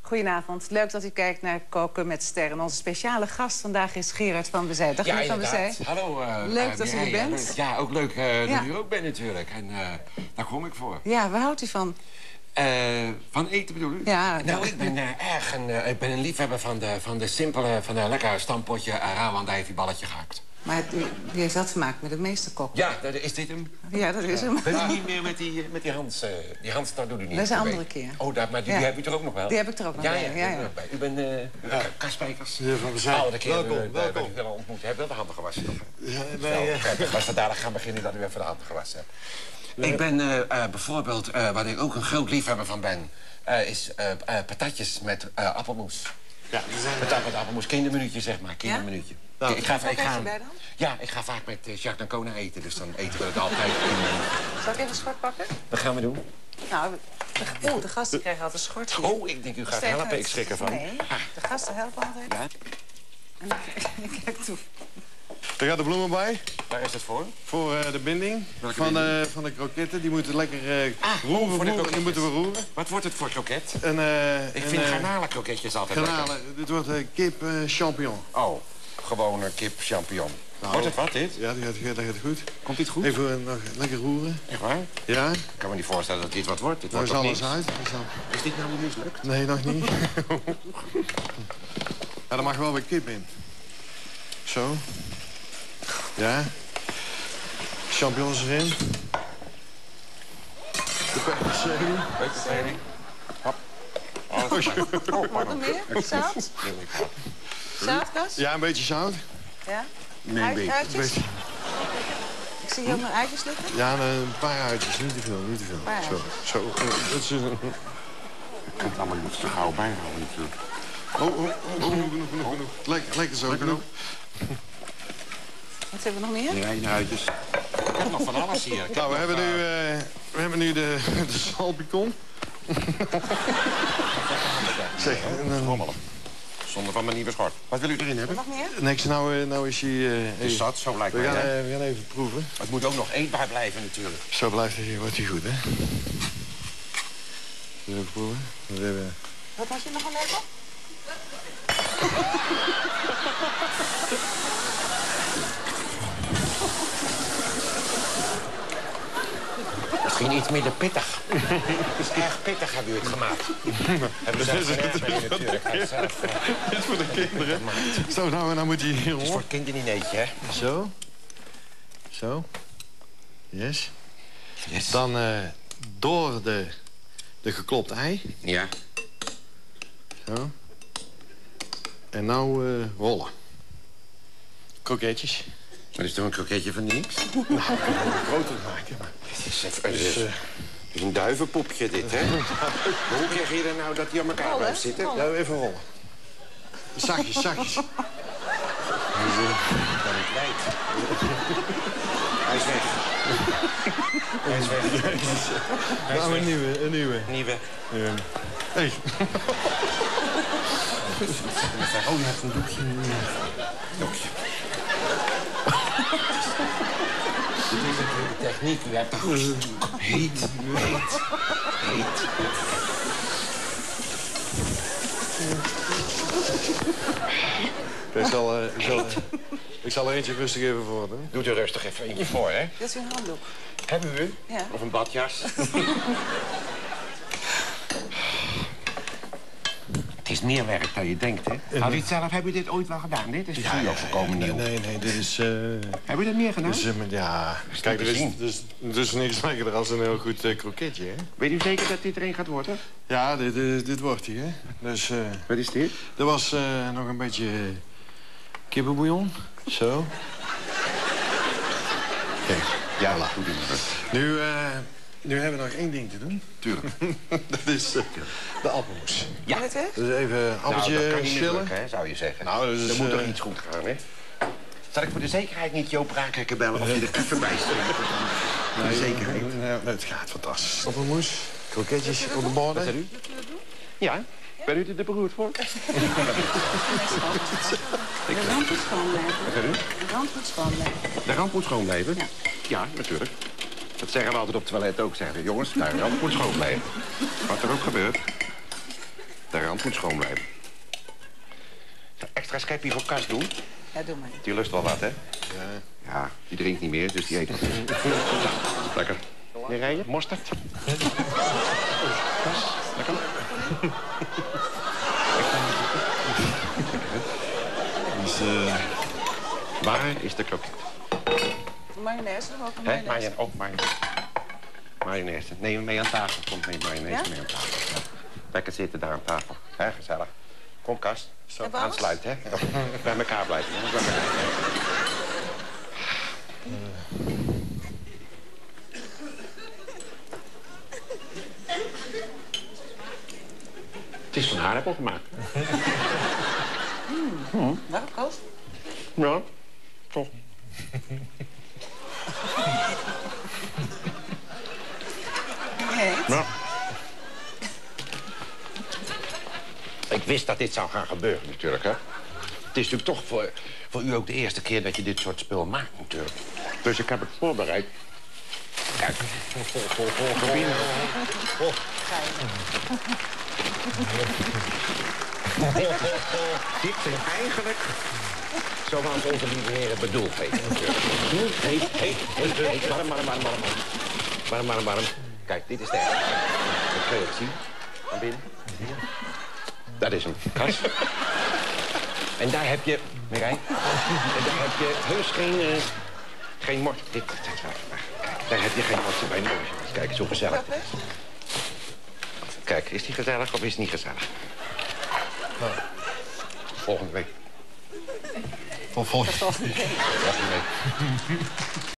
Goedenavond. Leuk dat u kijkt naar Koken met Sterren. Onze speciale gast vandaag is Gerard van Bezij. Dag, Gerard van Bezij. Hallo. Leuk dat u er bent. Leuk. Ja, ook leuk dat u ook bent natuurlijk. En daar kom ik voor. Ja, waar houdt u van? Van eten bedoel u? Ja. Nou, ik ben ik ben een liefhebber van de simpele, van een lekker stampotje rauw andijvieballetje gehakt. Maar u heeft dat gemaakt met de meeste kok. Ja, is dit hem? Ja, dat is hem. Bent u niet meer met die Hans? Die Hans, dat doet u niet. Dat is een andere keer. Oh, maar die heb u er ook nog wel? Die heb ik er ook nog bij. Ja. U bent Kaspijkers. Ja, van Bezij. Welkom. Welkom. U ontmoet. Heb wel de handen gewassen nog? Ja, nee. Als we dadelijk gaan beginnen, dat u even de handen gewassen hebt. Ik ben bijvoorbeeld, wat ik ook een groot liefhebber van ben, is patatjes met appelmoes. Ja, patat met appelmoes, kinderminuutje zeg maar, kinderminuutje. Ja? Ik ga vaak met Jacques d'Ancona eten, dus dan eten we het altijd in... Zal ik even een schort pakken? Wat gaan we doen? Nou, de gasten krijgen altijd een schort. Oh, ik denk u gaat helpen, ik schrik ervan. Nee, de gasten helpen altijd. Ja. En ik kijk toe. Er gaat de bloemen bij. Waar is het voor? Voor de binding van de kroketten. Die moeten lekker roeren. Voor de kroketjes. Die moeten we roeren. Wat wordt het voor kroket? Ik vind garnalenkroketjes altijd lekker. Dit wordt kip champignon. Oh, gewone kip champignon. Nou, wordt het wat, dit? Ja, dat gaat goed. Komt dit goed? Even nog lekker roeren. Echt waar? Ja. Ik kan me niet voorstellen dat dit wat wordt. Dit nou, wordt is alles uit. Is dit nou niet mislukt? Nee, nog niet. Ja, er mag wel weer kip in. Zo. Ja. Champignons erin. De peterselie. Peterselie. Hop. Wat er meer? Zout? Zout, Kas? Ja, een beetje zout. Ja? Nee, een beetje. Uitjes? Ik zie hier ook nog uitjes liggen. Ja, een paar uitjes. Niet te veel, niet te veel. Zo. Dat is een... Ik kan het allemaal niet te gauw bijhouden natuurlijk. Genoeg. Lekker zo. Genoeg. Wat hebben we nog meer? Nee, uitjes. Ik heb nog van alles hier. Nou, we hebben nu de salpicon. Zeg, rommelen. Zonder van mijn nieuwe schort. Wat wil u erin hebben? Nog meer? Niks, nou is hij... is zat, zo lijkt we mij. We gaan even proeven. Het moet ook nog eetbaar blijven natuurlijk. Zo wordt hij goed, hè? Even proeven. Wat had je nog een lepel? Misschien iets minder pittig. Het is erg pittig, hebben u het gemaakt. Hebben we zelf geen erg mee natuurlijk. Dit is voor de kinderen. Zo, nou moet hij hier Het is voor het kinderdineetje, hè? Zo. Yes. Yes. Dan door de geklopt ei. Ja. Zo. En nou rollen. Kroketjes. Maar is toch een kroketje van niks? Nou, ik kan het groter maken. Maar... Het is een duivenpopje, dit, hè? Maar hoe krijg je er nou dat hij aan elkaar blijft zitten? Ja, even rollen. Zachtjes. Ik ben hem kwijt. Hij is weg. Nou, een nieuwe. Hey. Oh, je hebt een doekje. Doekje. Dit is natuurlijk de techniek. U hebt toch heet. Ik zal er eentje rustig even voor doen. Doe er rustig even eentje voor, hè? Dit is een handdoek. Hebben we? Ja. Of een badjas? Het is meer werk dan je denkt, hè? Nou, dit zelf, heb je dit ooit wel gedaan? Dit is voor u ook volkomen nieuw. Nee, dit is... Heb je dat meer gedaan? Ja, kijk, er is niks lekkerder als een heel goed kroketje, hè? Weet u zeker dat dit erin gaat worden? Ja, dit wordt hij, hè? Dus, wat is dit? Er was nog een beetje kippenbouillon. Zo. Kijk, ja, voilà. goed. Nu hebben we nog één ding te doen. Tuurlijk. Dat is de appelmoes. Ja. Dus even appeltje dat kan niet schillen. lukken, hè, zou je zeggen. Nou, dus, er moet toch iets goed gaan, hè? Zal ik voor de zekerheid niet Joop Raakhekken bellen of je er even bij staat? Voor de zekerheid. Nee, het gaat fantastisch. Appelmoes, kroketjes op de borden. Wat zei u? Ja? Ben u er beroerd voor? De rand moet schoon blijven. Wat zei u? De rand moet schoon blijven. De rand moet schoon blijven? Ja. Ja, natuurlijk. Dat zeggen we altijd op het toilet ook. Zeggen we, jongens, de rand moet schoon blijven. Wat er ook gebeurt. De rand moet schoon blijven. Extra schepje voor Kas doen? Ja, doe maar. Die lust wel wat, hè? Ja, die drinkt niet meer, dus die eet wat. Lekker. Meer rijden? Mosterd? Kas? Lekker? Dus, Waar is de kroket? Mayonaise, nog ook een Hè? mayonaise. Mayonaise. Mayonaise. Neem hem mee aan tafel. Kom mee mayonaise Ja? mee aan tafel. Lekker zitten daar aan tafel. Hè, gezellig. Kom, Kas. Hebben we alles? Aansluiten, hè? Bij elkaar blijven. Hè? Bij elkaar. Het is van aardappel gemaakt. Nou, Koos? Ja, toch. Nee. Ja. Ik wist dat dit zou gaan gebeuren, natuurlijk, hè. Het is natuurlijk toch voor u ook de eerste keer dat je dit soort spul maakt, natuurlijk. Dus ik heb het voorbereid. Kijk. Binnen. Dit is eigenlijk zoals onze lieve heren bedoeld heeft. Heet. Warm. Kijk, dit is de echte. Dat kun je het zien. Van binnen. Dat is hem. Kas. En daar heb je... Mireille. En daar heb je heus geen mort. Kijk, daar heb je geen mortje bij nodig. Kijk, zo gezellig. Kijk, is die gezellig of is het niet gezellig? Volgende week. volgende Volgende week.